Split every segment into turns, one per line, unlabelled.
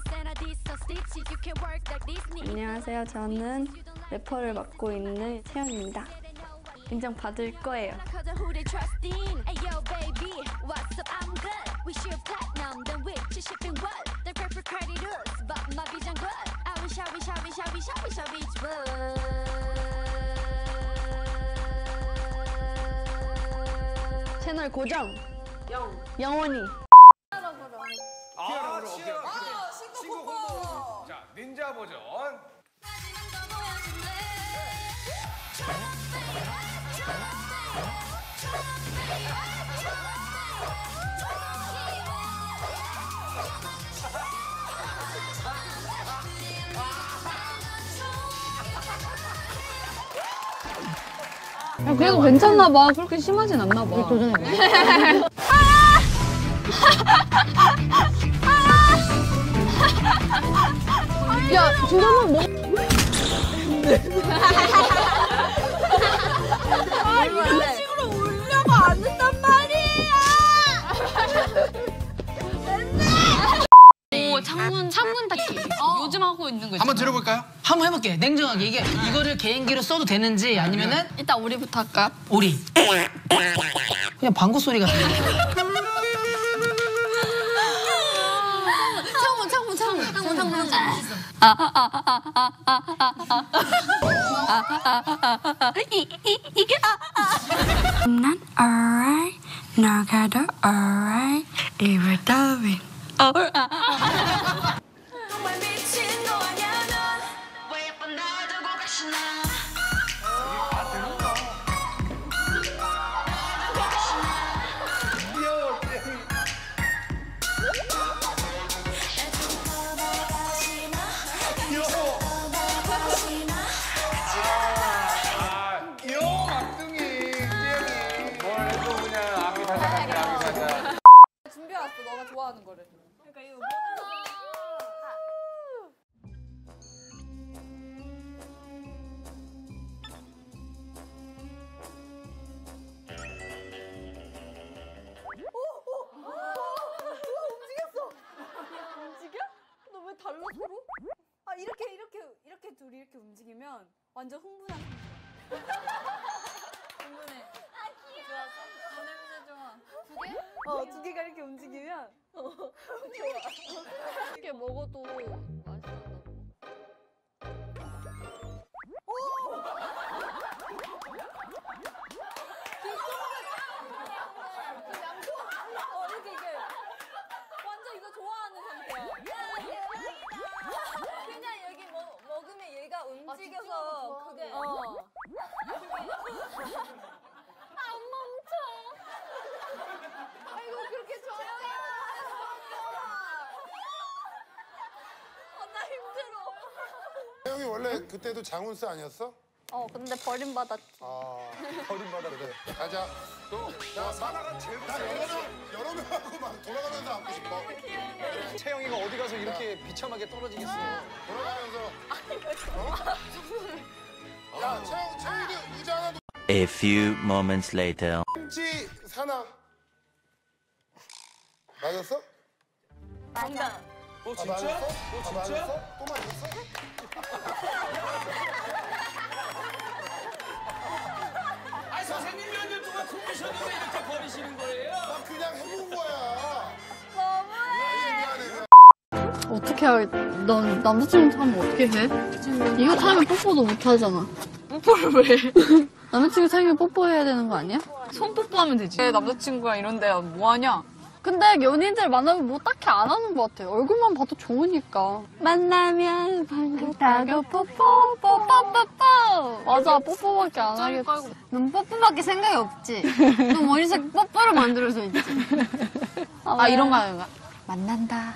안녕하세요. 저는 래퍼를 맡고 있는 채영입니다. 인정 받을 거예요. 채널 고정. 영원히.
신곡 홍보. 자, 닌자 버전.
야, 그래도 괜찮나 봐. 그렇게 심하진 않나 봐. 도전해봐. 야, 진짜는 뭐?
아, 이런 식으로 울려고 안 된단 말이야!
오, 창문 닫기. 요즘 하고 있는 거 있잖아.
한번 들어볼까요?
한번 해볼게. 냉정하게 이거를 개인기로 써도 되는지 아니면은
일단 우리부터 할까?
오리. 그냥 방구 소리 같은 거.
창문.
난 alright, 너가도 alright, 입을 더빙. 정말 미친 거냐 넌? 왜 예쁜 날 두고 가시나?
귀여워, 막둥이. 찌영이. 뭘 해도 그냥 아미 사자 같아, 아미 사자.
준비해왔어, 너가 좋아하는 거를. 그러니까 이거 움직여? 너 왜 달라 서로? 아 이렇게 둘이 이렇게 움직이면 완전 흥분한 흥분해. 아 귀여워. 냄새 좋아. 두 개? 두 개가 이렇게 움직이면 좋아. 이렇게 먹어도 맛있어. 이렇게 완전 이거 좋아하는 상태야. 그냥 여기 먹으면 얘가 움직여서 그게 안 멈춰. 아이고 그렇게 조용히 나 힘들어.
태영이 원래 그때도 장훈스 아니었어?
근데 버림받았지.
버림받아 그래. 가자. 야 사나가 제일 여러 명하고 막 돌아가면서 안고 싶어.
채영이가 어디 가서 이렇게 비참하게 떨어지겠어.
돌아가면서. 야 채영이도 의자 하나.
A few moments later.
지 사나. 맞았어?
정답.
진짜?
맞았어? 맞았어? 또 맞았어?
아니, 선생님 몇 년 동안 굶으셨는데 이렇게 버리시는 거예요?
나 그냥 해본 거야.
너무해.
미안해.
어떻게 하겠? 넌 남자친구 타면 어떻게 해? 이거 타면 뽀뽀도 못 하잖아. 뽀뽀를 왜? 남자친구 타면 뽀뽀해야 되는 거 아니야? 손 뽀뽀하면 되지. 왜 남자친구가 이런데 뭐 하냐? 근데 연인들 만나면 뭐 딱히 안 하는 것 같아. 얼굴만 봐도 좋으니까. 만나면 반갑다고 뽀뽀 뽀뽀. 맞아, 뽀뽀밖에 안 하겠지.
넌 뽀뽀밖에 생각이 없지. 넌 머릿속에 뽀뽀를 만들어서 있지.
이런 거 하는 거야?
만난다.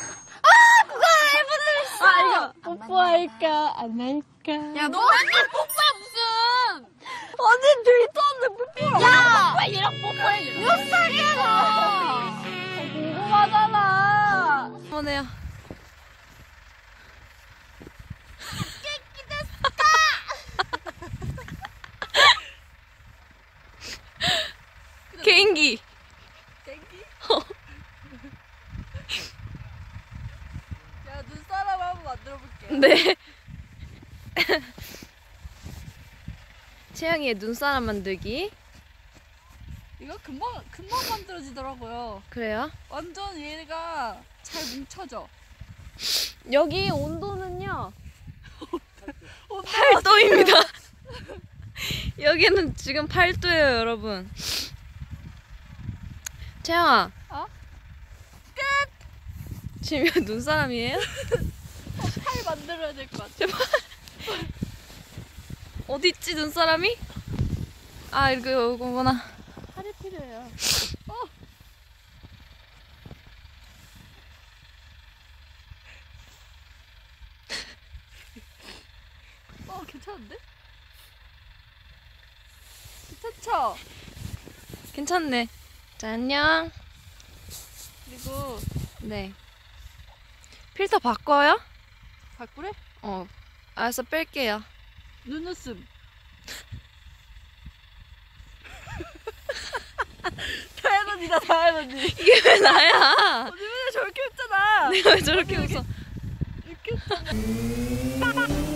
이거 뽀뽀할까 안 할까?
야, 너 맨날 뽀뽀야 무슨?
어제 데이트하는데 뽀뽀를
야!
왜 얘랑 뽀뽀해?
몇 살이야 너?
궁금하잖아.
어머네요.
개인기.
개인기? 야, 만들어 볼게요.
네. 채영이의 눈사람 만들기.
이거 금방 만들어지더라고요.
그래요?
완전 얘가 잘 뭉쳐져.
여기 온도는요. 8도입니다. 여기는 지금 8도예요, 여러분. 채영아.
어?
끝. 지금 이거 눈사람이에요?
팔 만들어야 될 것 같아.
어디 있지 눈사람이? 아, 이거구나.
팔이 필요해요. 괜찮은데? 괜찮죠?
괜찮네. 자, 안녕.
그리고
네. 필터 바꿔요?
바꾸래?
알았어, 뺄게요.
눈웃음. 다현 언니다, 다현 언니.
이게 왜 나야?
언니 맨날 저렇게 웃잖아.
내가 왜 저렇게 웃어?
이렇게 웃잖아.